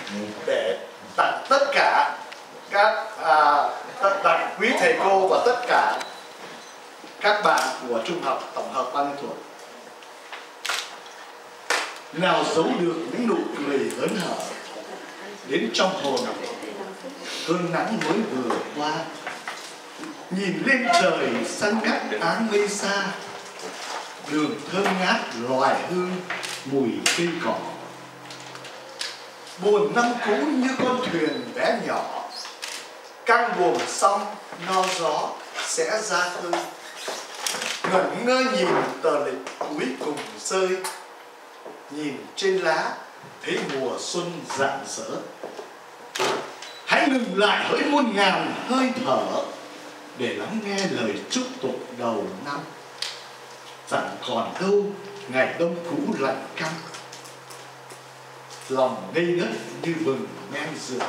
để tặng tất cả các tặng quý thầy cô và tất cả các bạn của trung học tổng hợp 30 tuổi. Nào giấu được những nụ cười hớn hở đến trong hồn cơn nắng mới vừa qua, nhìn lên trời xanh ngắt áng mây xa, đường thơm ngát loài hương mùi cây cỏ. Buồn năm cũ như con thuyền bé nhỏ, căng buồm xong no gió sẽ ra khơi. Ngẩn ngơ nhìn tờ lịch cuối cùng rơi, nhìn trên lá thấy mùa xuân rạng rỡ. Hãy ngừng lại hỡi muôn ngàn hơi thở để lắng nghe lời chúc tụng đầu năm. Chẳng còn đâu ngày đông cũ lạnh căm, lòng ngây ngất như bừng men rượu.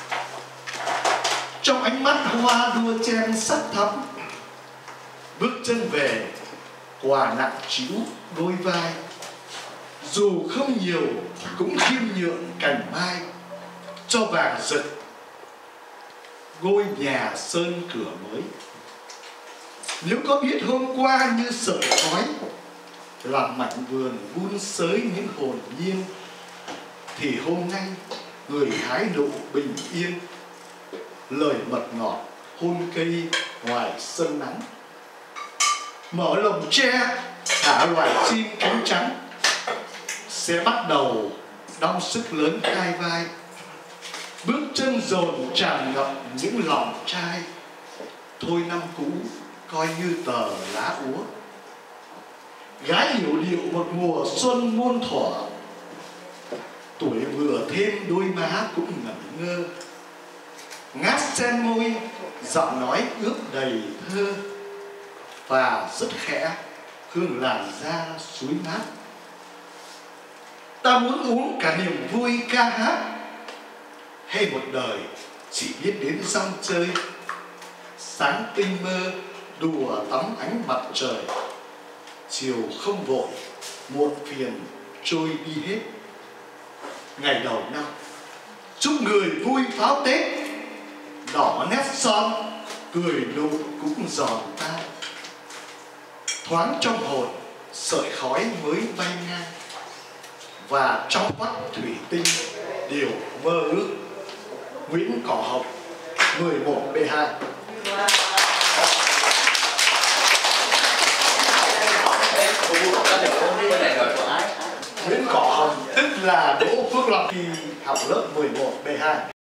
Trong ánh mắt hoa đua chen sắc thắm, bước chân về quà nặng trĩu đôi vai. Dù không nhiều cũng khiêm nhượng cành mai, cho vàng rực ngôi nhà sơn cửa mới. Nếu có biết hôm qua như sợi khói, làm mảnh vườn vun sới những hồn nhiên, thì hôm nay người hái nụ bình yên, lời mật ngọt hôn cây ngoài sân nắng. Mở lồng tre thả loài chim cánh trắng, sẽ bắt đầu đong sức lớn hai vai. Bước chân dồn tràn ngập những lòng trai, thôi năm cũ coi như tờ lá úa. Gái hiểu điệu một mùa xuân muôn thuở, tuổi vừa thêm đôi má cũng ngẩn ngơ. Ngát sen môi giọng nói ướp đầy thơ, và rất khẽ hương làn da suối mát. Ta muốn uống cả niềm vui ca hát, hay một đời chỉ biết đến rong chơi. Sáng tinh mơ đùa tắm ánh mặt trời, chiều không vội muộn phiền trôi đi hết. Ngày đầu năm chúc người vui pháo Tết, đỏ nét son cười nụ cũng giòn tan. Thoáng trong hồn sợi khói mới bay ngang, và trong mắt thủy tinh điều mơ ước. Nguyễn Cỏ Hồng 11B2. Nguyễn Cỏ Hồng tức là Đỗ Phước Long, khi học lớp 11B2.